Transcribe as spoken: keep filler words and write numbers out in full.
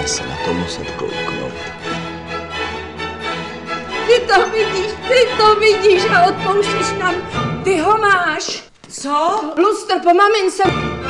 Budeme se na to muset kouknout. Ty to vidíš, ty to vidíš a odpouštíš nám. Ty ho máš. Co? Lustr po mamince.